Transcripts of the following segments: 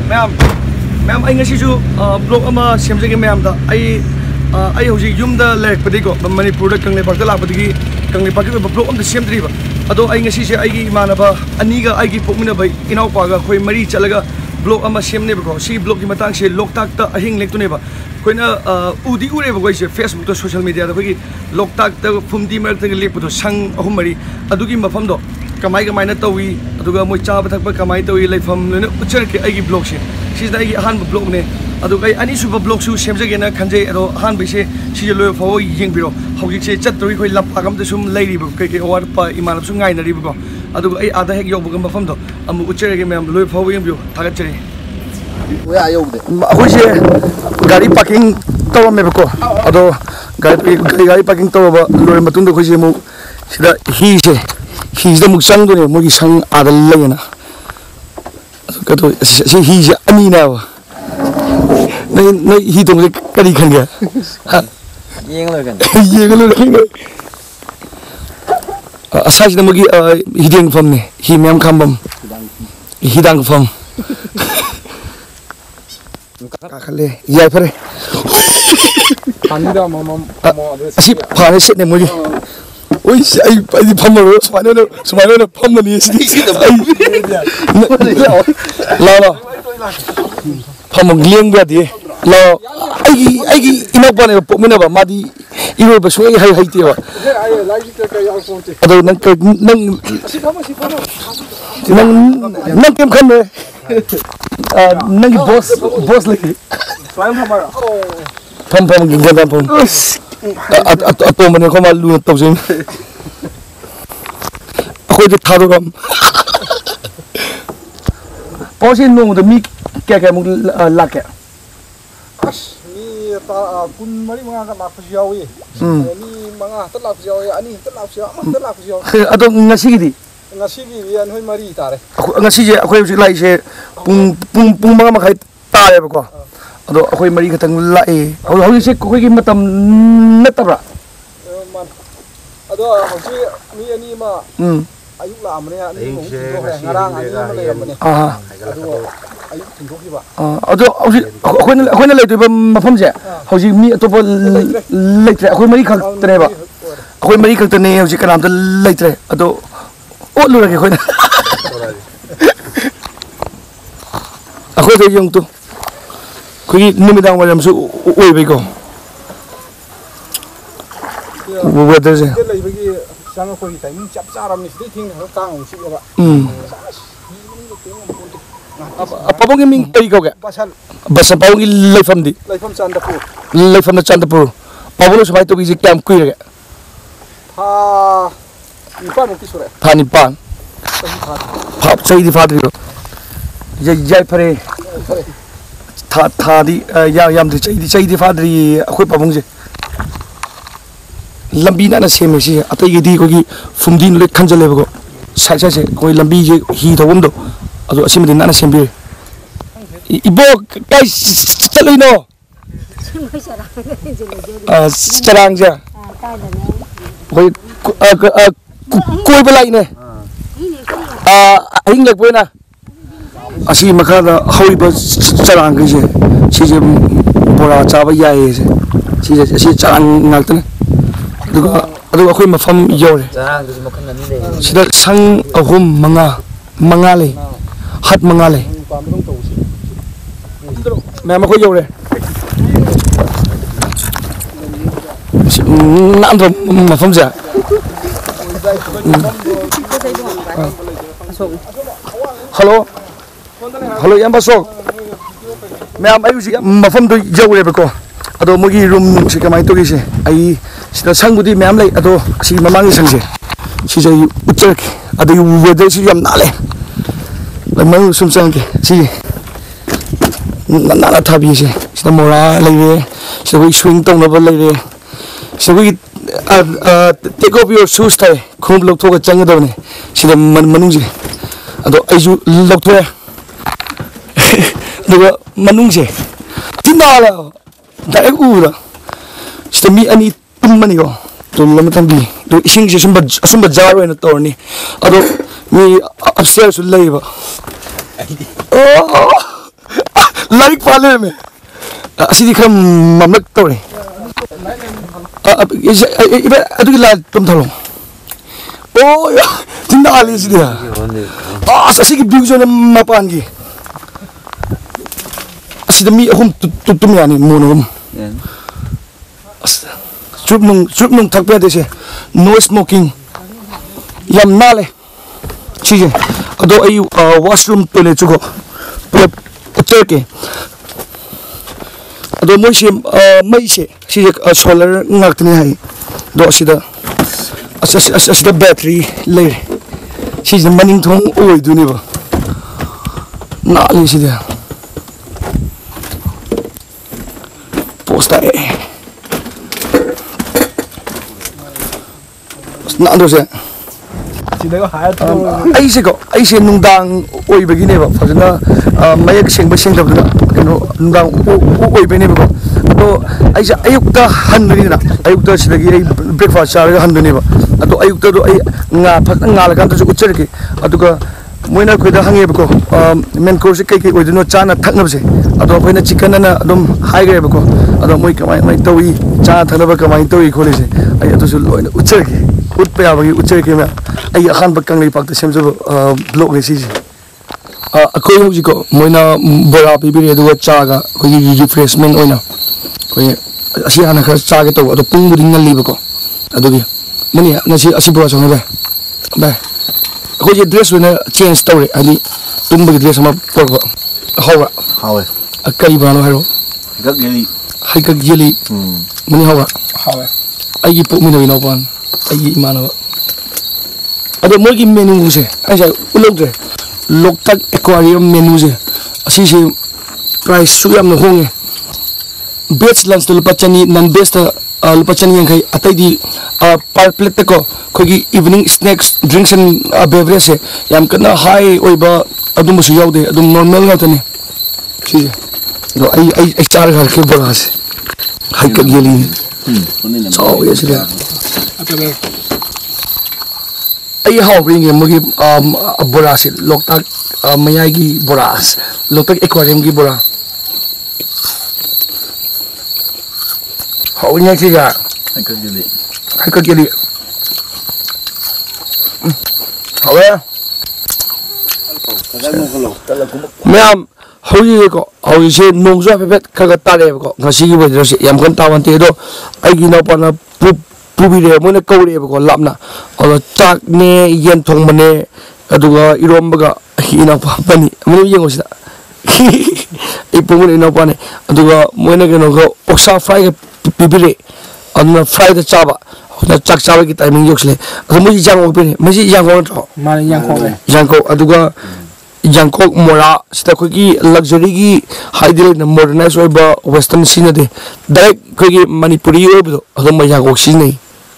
ma'am blog सेमजे ma'am हूँ यूमद लेरको Manpur Kangleipak लापदी Kangleipak blog सेमद्रीब अदो से इमानब अनीग पोमीनब इनाउपाग अखोई मरी चलगा ब्लॉग सेमनेबको सी ब्लॉग की मतंग से लोकताक अहिंग लेक्तुनेब अखोइना उदी उरेबको इसे फेसबुक सोशल मीडिया अखोई लोकताक फुमदी मरक्तग लेपदो संग अहुम मरी अदुगी मफमदो कमाई कमायना तौई अदुगा मोय चाब थकप कमाई तौई लेफम लोइना उच्चरके अगी ब्लॉग से सिजना अगी अहानब ब्लॉग ने अदुगा अनीसुब ब्लॉग सु सेमजगेना खंजै अदो अहानबसे सिजे लोय फाव येंगबिरो हौजिसे चत्तोई खoi लंपाक अमते सुम लेरिबो कई अवारपा इमानब सु गाइनरिबो अदुगा आई आदा हेक योबग मफमदो अमु उच्चरगे मैम लोय फाव येंगबियो थागचरे वे आयोबदे अखोइसे गाड़ी पार्किंग तौरमेबको अदो गाड़ी पार्किंग तौरबा लोय मतुंद अखोइसे मु सिदा हिसे हिजदा मुक चंगदोने मोगी संग आदा लेना कतो से हिजे अनीना नहीं ही तो मुझे करी खन गया ये लोग असाज नमगी हिदेंग फम ने ही मैम खामबम हिदांग फम काखले याय फरे पानीदा मम असी फाने सेट ने मुझे ओइ आई फमरो सुमानो फमनी ला फम लिंग ब्यादी ला आई इनोपने पोमिनबा मादी इरोब सोई हाई हाइतेबा अदो नंग केम खने नंग बॉस लगी फम गिंगन फम अतो मने खमा लु तौजिन अखोइ थादोगम पौसे नोंग मी क्या मुक लाके मी कुन मरी मंगा का लापस यावी नि मंगा त लापस यावी अनि त लापस याव अमत लापस याव अदो ngasigiदी वी नोय मरी तारे ngasi je अखोइ हुजिक लाइ से पुंग मंगा मखाइ तारे बको अदो अखोइ मरी खतंग लाए हौजि से कोइ की मतम नतबरा अदो हौजि मी अनि मा अयुक लामने अनि मोह ngarang ani ma leramne अदो अयुक थिंगोखिबा अदो अखोइना लेतोबा मफम जे हौजि मी अतोप लेत्रे अखोइ मरी खतनेबा अखोइ मरी खतने हौजि कनाम त लेत्रे अदो ओलुरगे खोइना अखोइ दे यंग तो कोई निमिदांग वालमसु ओइबेको वेदर से लेबगी सांग कोई टाइमिंग चप चारामनि सिदि थिंग कांग सिबा पापों की मिंग कई कौगे बस पापों की लाइफम दी लाइफम चंदपुर पापों ने सुबह तो किसी क्या कुछ रहे था निपान सही दिफा दियो ये फरे था दी याम दी चाहिए दिफा दी कोई पापों से लंबी ना सेम है अतः ये दी कोई फुमदी नुले खंजल ले बको साइड से कोई लंबी ये ही तो वंदो अदो असिम दिन ना सेम भी इबो काय चलिनो चरांग जा कोई कोई बलाई ने अहिंग लग पोना असी मखादा हौइबा चरांग जे सिजे बोरा चाबा याए से सिजे चरांग नाक्तने अदुगा अखोइ मफम योरे सिदा संग अहुम मंगा ले हट मंगा ले मैम अखोइ योरे नाम तो मफम जा हेलो याम बसो मैम आयुजी मफम तो योरे बको अदो मोगी रूम से कमाई तो किसे आई सिदा संगुदी मैम ले अदो सी ममांग संगे सिजे उच्चर अदो वेदर सि याम नाले लमन सुम संगे सी नाना थाबी से सिदा मोरा लेवे सिदा कोई स्विंग तौनब लेवे सिदा कोई टेक ऑफ योर शूज थाय खुम लोग थोक चंगदवने सिदा मनुंग जे अदो आइजु लोग थोए दुगा मनुंग जे तिनाला डायरेक्ट उरा सिदा मी अनि तुमनी को तो लम तंबी तो इसिंग से सुंब जार वेन तोरनी अदो मी अपस्टेयर्स लेबा लाइक पाले में असी दिखम ममलक तोरे इबे अदुगी ला तुम थलो ओ जिंदा आली सिदिया असी की व्यू जोन मपान की असी दमी अहुम तुम यानी मोनोम चुप नुंग थक पे देसे नो स्मोकिंग यम नाले चीजें अदो आई वॉशरूम टॉयलेट चुको उतर के अदो मोइसे मईसे चीजें solar ngakni hai do asida battery le chीजें maning thong oi duni ba na le sida posta na do se ai se nungdang oi begini ba fajana mayak sengba sengdabna keno nungdang oi bene ba to ai sa ayukta handuni na ayukta sidagi ai breakfast charaga handuni ba to ayukta do ai nga phak nga la kan to ucharki aduga moina khoida hange ba ko men course kai kai oi dino chana thakna se ado khoina chicken na adum hai gre ba ko ado moi kamai mai towi cha thana ba kamai towi khole se ai ado su loina ucharki ut pe abagi ucharki me ai akhan ba kanglei pak ta semjo blog ne si akoi hoji ko moina bora pibiri aduga cha ga khoi refreshment oina khoi asi ana kha cha ge to ado pung bu dingal li ba ko adugi mani ngasi asi bora chong ba khoi je dress wena change tore ali tumba ge dress ma por ba hawa akai ba no haro gak yeli mani hawa ai gi pu mi no ino pan ai gi mana ba ado moi gi menu se ai sa ulog de loktak aquarium menu se asi se price su yam no honge veg lunch to lupachani non veg ta lupachani yang kai atai di per plate ko khogi evening snacks drinks and beverage se yam kana high oiba adum su yaude adum normal ngatani si do ai char gar ke boras hai ka geli so yes le ai how bring mogi boras loktak mayai gi boras loktak aquarium gi bora how nya ki ga hai ka geli hawe ma'am हौजी को हौजी से नोंजो फेफेट खगा तारे को ngasi gi बजरो से यम खन तावन ते दो आइगी न पना पुबी रे मोने कौरे को लापना और चाक ने येन थोंग मने अदुगा इरोम बगा हिना पानी मोने येंगो सिदा ए पुमु ने न पाने अदुगा मोने के नो ओक्सा फ्राई के पिबिरे अदुना फ्राई द चाबा ना चाक चाबा की टाइमिंग योक्सले अदु मुजी जांगो पे मुजी जांगो तो माने जांगो अदुगा Jangkok mora sita khogi luxury gi haidil na modernize oiba western scene de direct khogi manipuri oibo adum ma jangkok scene nei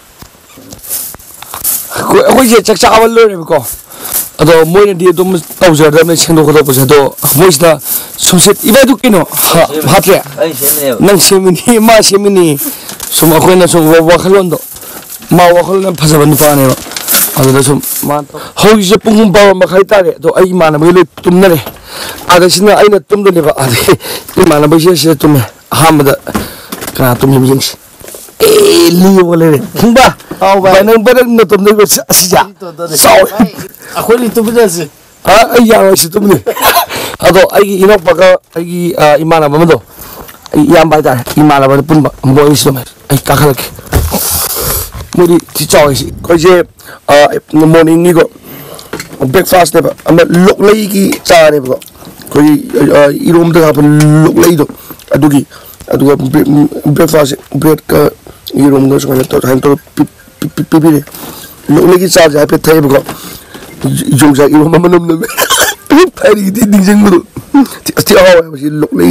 khoi je chak chawal lo re ko ado moine di dum tawjar da me sendo ko do do moista sunset iba du kino hatre nang semini ma semini suma khoina so wa khalon do ma wa khalon phasaban pa ne अदुदा सम मान हौजी से पुंग बाव मखाइ तारे तो आई माना बले तुमने रे आदसिना आइना तुमदो नेबा आदि माना बसे से तुम हामदा का तुम यिंस ए लियो बोले रे खंबा आव बा नंग बरन न तुमने को सिजा साव अखोली तुमदे से आई या से तुमने अदो आई इनो पका आई इमाना बमदो याम बाय तारे इमाना बन पुनबा बोइस तो आई काखलके मोदी चिचावसी कोजे morning ni ko breakfast ne ba ama loklai ki cha ne ba koi irom da pa loklai do adugi aduga breakfast bread ka irom no so to han to pipi ne loklai ki cha ja pe thai ba ko jong ja irom ma nam nam pari di ding jeng mu ti awa ba si loklai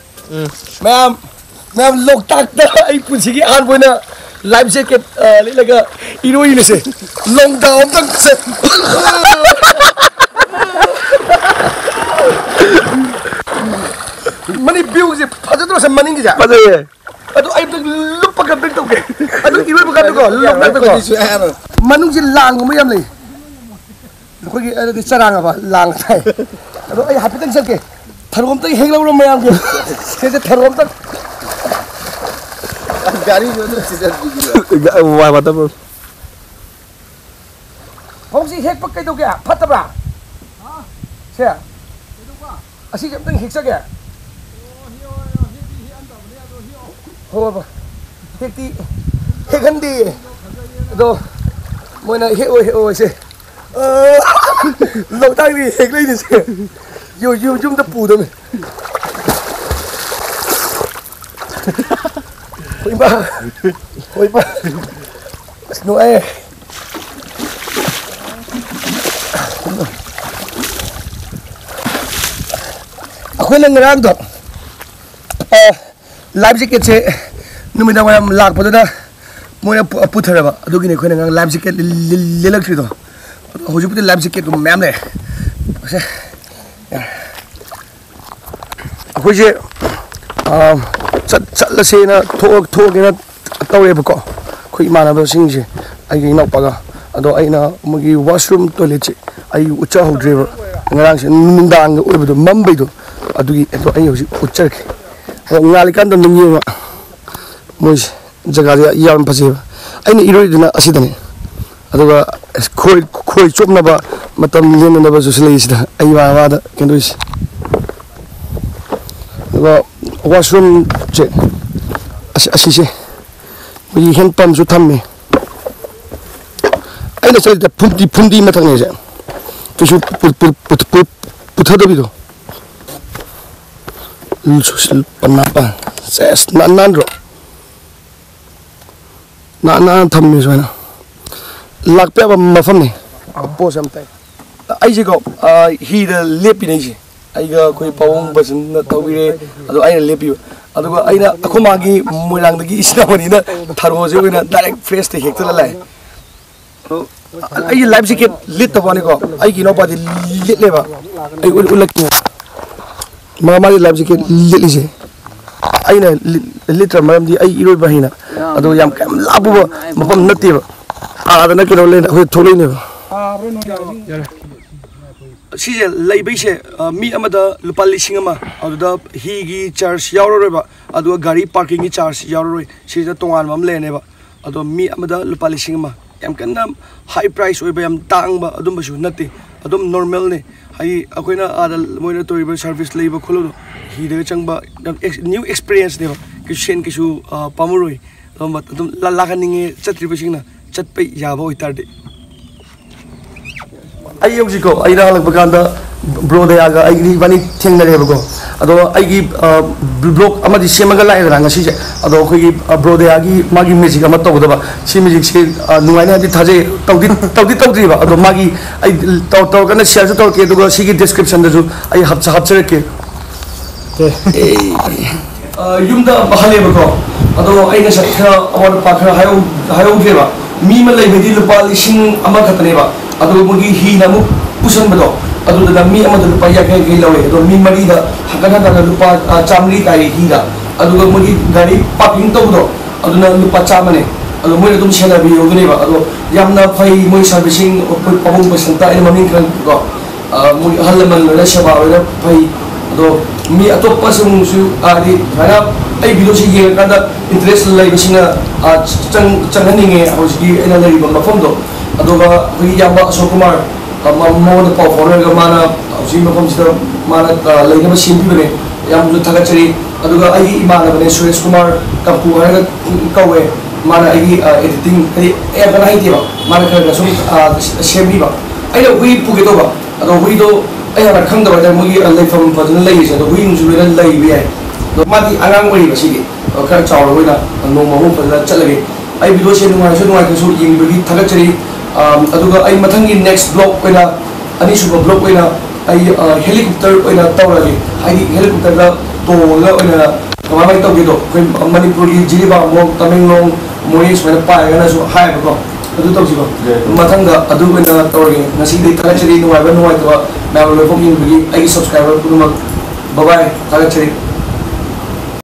ma'am lok tak da ai pun si ki an boina life jacket ले लगा heroine से long down तक से money view से फजत रो से money की जा फजे अदो आई तक लुप का बिग तो के अदो इवे बका तो लुप तक को मनु से लांग म यम ले कोई अदो चरांग बा लांग थाई अदो आई हापी तक चल के थरोम तक हेगला उरो मैं आगे से थरोम तक गाड़ी जो तो सीधा बिगड़ वाह बता बो होंसी हेक पक कई तो क्या फटबरा हां से असी जब तक हेक सके हो बा हेकती हेकंदी दो मोना हे ओ से लोटाई दी हेक ले नि से यो जुम द पू दो में होई बा स्नो ए अखोना ngaraang do live jacket se numida wayam lakpada moina putharaba adugine khona live jacket lelakri do hojupute live jacket ko ma'am le se akhoi chatlase na thogena tawreba ko khoi manaba sing je ai gi nokpaga ado aina magi washroom toilet che ai ucha hodreba ngarang se nundang oibedo mambedo adugi ado ai hoji ucharke ngali kan do nungi moi jaga ya pasi aina iroi dina asidane aduga khoi chopna ba matam lena na ba susle sida ai ba da kendois aduga washroom che asise moi hand pump ju thamme aina sai da phumdi mathang ne je kisu puthadabido social panapa ses nanandro na thammi soina lakpe ba mafam ne po sam tai ai je go hi da lepi nei je ai ga koi pawong basin na tawire ado ai lepi ado ga ai na akhoma gi moilang da gi isna bani na tharo je na direct fresh te hekta lai ai live jacket lit ta bani ko ai gi no pa di lit le ba ai ulak mama live jacket lit li je ai na liter maram di ai iroi ba hina ado yam kam labu ba mapam natti ba a da na kilo le hoi tholoi ne ba si je lai bai se mi amada lupa lising ama ado da hi gi charge yauro ba ado gari parking gi charge yauro si da tongan mam le ne ba ado mi amada lupa lising ama yam kan high price oi ba yam tang ba adum ba su natti adum normal ne hai akoina ada moina toriba service leiba kholo hi de changba new experience ne ba ki sen ki su pamuroi adum la kaninge chatri basingna chatpai yaba oitarde ai yojiko ai ra halak baganda bro de aga ai ri bani theng na rebo ko ado ai gi blog amadi semaga lai ra ngasi je ado khoi gi bro de agi magi music ama to da ba si music se nuai na di thaje tawdi ba ado magi ai taw kana share to ke do si gi description da ju ai hapcha ke yumda bahale ba ko ado ai ga sakha awar pakha hayo ge ba mi ma lai bedi lupa lising ama khatne ba ado mugi hi na mu pusan ba do ado da mi ama da lupa ya ke lawe ado mi mari da hakana da lupa chamri tai hi da ado mugi gari parking to do ado na lupa chamane ado moi dum sela bi yogne ba ado yamna phai moi servicing pabung basanta ina mamin kan go moi halaman na shaba ina phai ado mi atop pasung su adi hana ai video si ye kada interest lai basina changhaninge hoji ina lai ba mafam do adoga hui yamba Ashok-Kumar mo da pau phone ga mana hoji mafam sida mana lai na sim bi bane yam ju thaga chari adoga ai imana bane Suresh-Kumar kapu ha kawe mana ai editing ai e bana hai ba mana ka sum sembi ba ai lo hui pu ge do ba ado hui do ai ha khang da ba mo gi lai fam phajun lai se do hui ju le lai bi ai do ma di angang oi ba si ge ka chaw ro na no ma ho phajla chalage ai video se nuai su ying bi thaga chari aduga ai mathangi next block koina ani suba block koina ai helicopter koina tawragi ai helicopter da to la koina kamai taw gido koi manipur gi jiriba mo tamenglong mois mana pa ga su hai ba ko adu taw jiba mathanga adu koina tawragi ngasi dei thaga chari nuai ba to na lo phom yin bi ai subscriber ku ma bye bye thaga chari